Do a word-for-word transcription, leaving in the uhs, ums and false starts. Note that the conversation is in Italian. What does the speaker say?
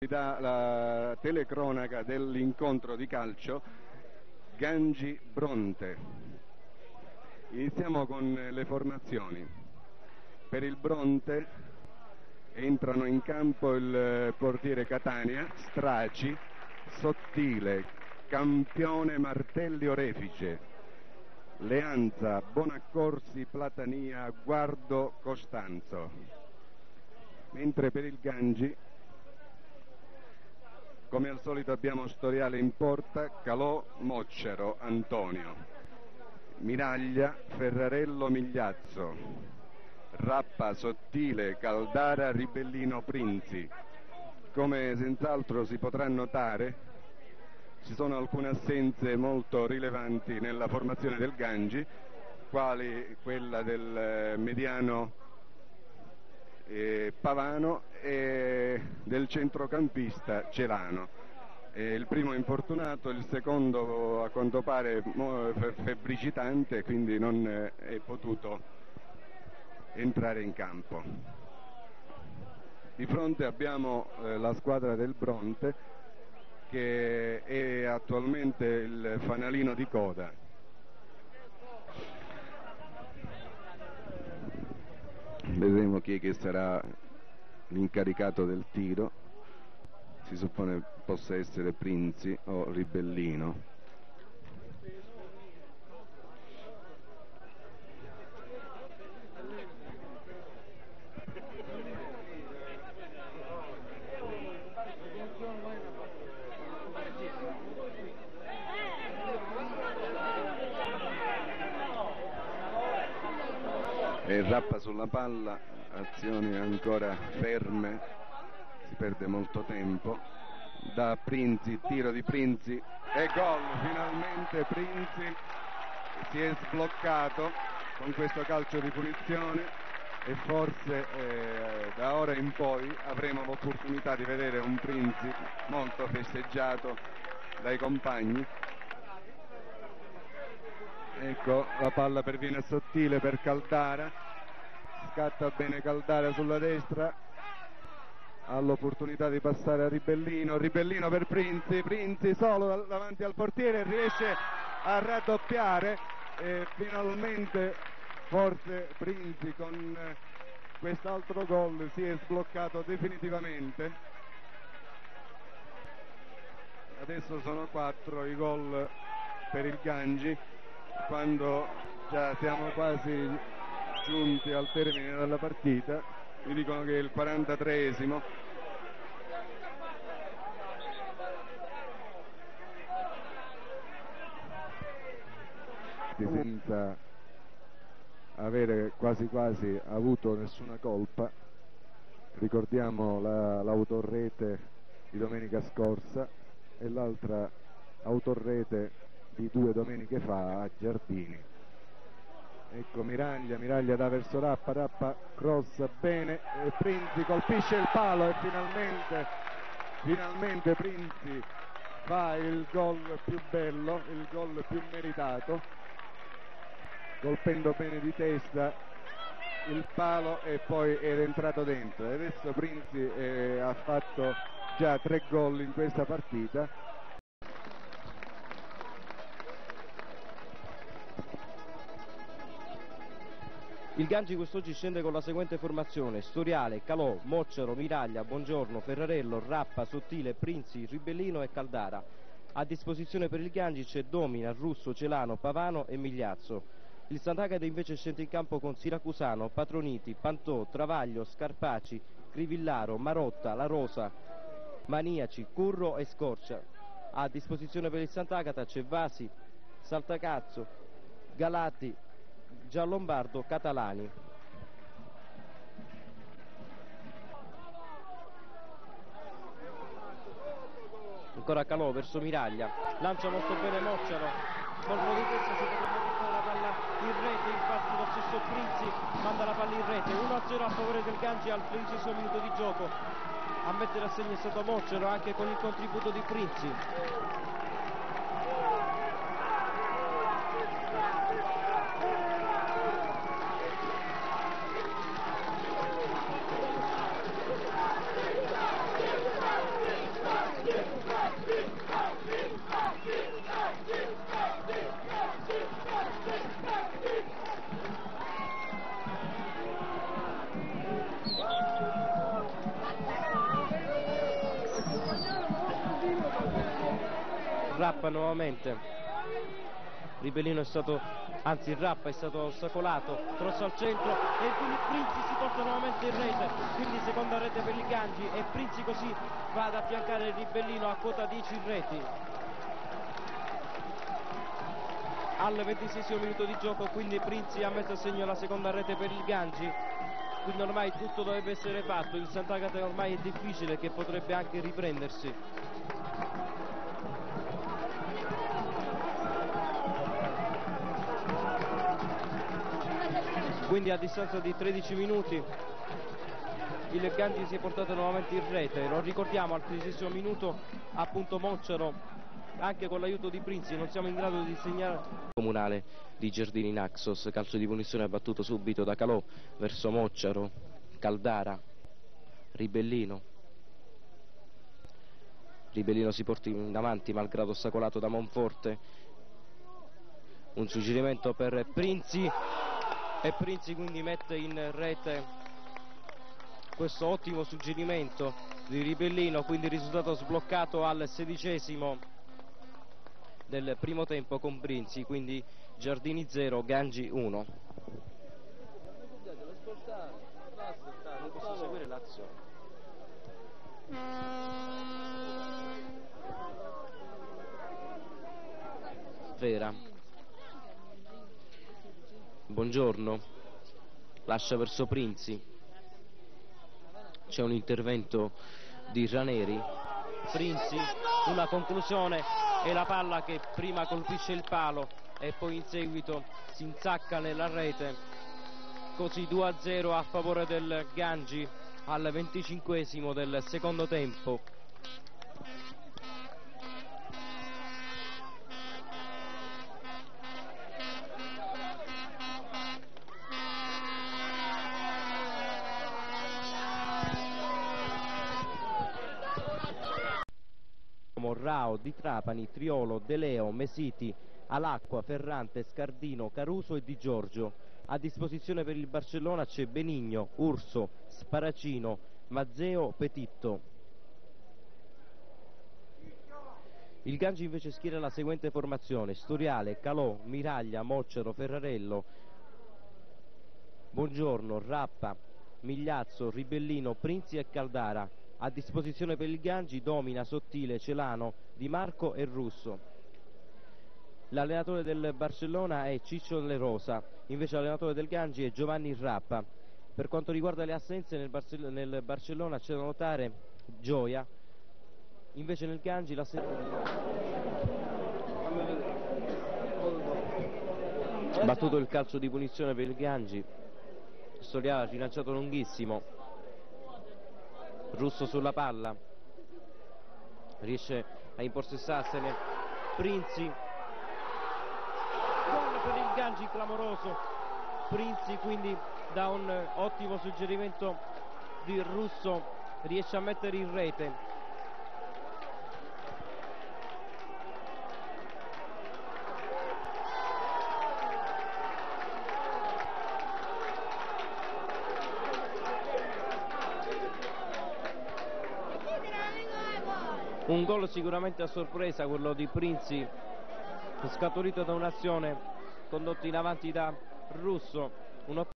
Da la telecronaca dell'incontro di calcio Gangi-Bronte. Iniziamo con le formazioni. Per il Bronte entrano in campo il portiere Catania, Straci, Sottile, Campione, Martelli, Orefice, Leanza, Bonaccorsi, Platania, Guardo, Costanzo. Mentre per il Gangi, come al solito, abbiamo storiale in porta: Calò, Moccero, Antonio, Miraglia, Ferrarello, Migliazzo, Rappa, Sottile, Caldara, Ribellino, Prinzi. Come senz'altro si potrà notare, ci sono alcune assenze molto rilevanti nella formazione del Gangi, quali quella del mediano Eh, Pavano e del centrocampista Celano. Eh, il primo infortunato, il secondo a quanto pare febbricitante, quindi non eh, è potuto entrare in campo. Di fronte abbiamo eh, la squadra del Bronte, che è attualmente il fanalino di coda. Vedremo chi è che sarà l'incaricato del tiro. Si suppone possa essere Prinzi o Ribellino. E Rappa sulla palla, azioni ancora ferme, si perde molto tempo. Da Prinzi, tiro di Prinzi e gol. Finalmente Prinzi si è sbloccato con questo calcio di punizione e forse eh, da ora in poi avremo l'opportunità di vedere un Prinzi molto festeggiato dai compagni. Ecco, la palla perviene a Sottile per Caldara, scatta bene Caldara sulla destra, ha l'opportunità di passare a Ribellino, Ribellino per Prinzi, Prinzi solo davanti al portiere, riesce a raddoppiare e finalmente forse Prinzi con quest'altro gol si è sbloccato definitivamente. Adesso sono quattro i gol per il Gangi, quando già siamo quasi giunti al termine della partita. Mi dicono che è il quarantatreesimo. Senza avere quasi quasi avuto nessuna colpa. Ricordiamo la, l'autorrete di domenica scorsa e l'altra autorrete di due domeniche fa a Giardini. Ecco Miraglia, Miraglia da verso Rappa, Rappa crossa bene e Prinzi colpisce il palo e finalmente, finalmente Prinzi fa il gol più bello, il gol più meritato, colpendo bene di testa il palo e poi è entrato dentro. E adesso Prinzi eh, ha fatto già tre gol in questa partita. Il Gangi quest'oggi scende con la seguente formazione: Storiale, Calò, Moccero, Miraglia, Buongiorno, Ferrarello, Rappa, Sottile, Prinzi, Ribellino e Caldara. A disposizione per il Gangi c'è Domina, Russo, Celano, Pavano e Migliazzo. Il Sant'Agata invece scende in campo con Siracusano, Patroniti, Pantò, Travaglio, Scarpaci, Crivillaro, Marotta, La Rosa, Maniaci, Curro e Scorcia. A disposizione per il Sant'Agata c'è Vasi, Saltacazzo, Galati, Giallombardo, Catalani. Ancora Calò verso Miraglia, lancia molto bene Moccero, colpo di testa, si potrebbe portare la palla in rete, infatti lo stesso Prinzi manda la palla in rete. Uno a zero a favore del Gangi al tredicesimo minuto di gioco. A mettere a segno è stato Moccero, anche con il contributo di Prinzi. Rappa nuovamente, Ribellino è stato, anzi Rappa è stato ostacolato, cross al centro e quindi Prinzi si porta nuovamente in rete, quindi seconda rete per il Gangi e Prinzi così va ad affiancare Ribellino a quota dieci reti. Al ventiseiesimo minuto di gioco quindi Prinzi ha messo a segno la seconda rete per il Gangi, quindi ormai tutto dovrebbe essere fatto, il Sant'Agata ormai è difficile che potrebbe anche riprendersi. Quindi a distanza di tredici minuti il Gangi si è portato nuovamente in rete, lo ricordiamo al tredicesimo minuto appunto Moccero anche con l'aiuto di Prinzi non siamo in grado di segnare. Comunale di Giardini Naxos, calcio di punizione battuto subito da Calò verso Moccero, Caldara, Ribellino. Ribellino si porta in avanti malgrado ostacolato da Monforte. Un suggerimento per Prinzi e Prinzi quindi mette in rete questo ottimo suggerimento di Ribellino, quindi risultato sbloccato al sedicesimo del primo tempo con Prinzi, quindi Giardini zero, Gangi uno. Non posso seguire l'azione. Sfera. Buongiorno. Lascia verso Prinzi. C'è un intervento di Raneri. Prinzi, una conclusione e la palla che prima colpisce il palo e poi in seguito si insacca nella rete, così due a zero a favore del Gangi al venticinquesimo del secondo tempo. Rao, Di Trapani, Triolo, De Leo, Mesiti, Alacqua, Ferrante, Scardino, Caruso e Di Giorgio. A disposizione per il Barcellona c'è Benigno, Urso, Sparacino, Mazzeo, Petitto. Il Gangi invece schiera la seguente formazione: Storiale, Calò, Miraglia, Moccero, Ferrarello, Buongiorno, Rappa, Migliazzo, Ribellino, Prinzi e Caldara. A disposizione per il Gangi Domina, Sottile, Celano, Di Marco e Russo. L'allenatore del Barcellona è Ciccio Le Rosa, invece l'allenatore del Gangi è Giovanni Rappa. Per quanto riguarda le assenze nel, Barcell nel Barcellona c'è da notare Gioia, invece nel Gangi la battuto il calcio di punizione per il Gangi. Storiale rilanciato lunghissimo, Russo sulla palla, riesce a impossessarsene Prinzi, gol per il Gangi clamoroso. Prinzi quindi da un ottimo suggerimento di Russo riesce a mettere in rete. Un gol sicuramente a sorpresa, quello di Prinzi, scaturito da un'azione condotta in avanti da Russo. Un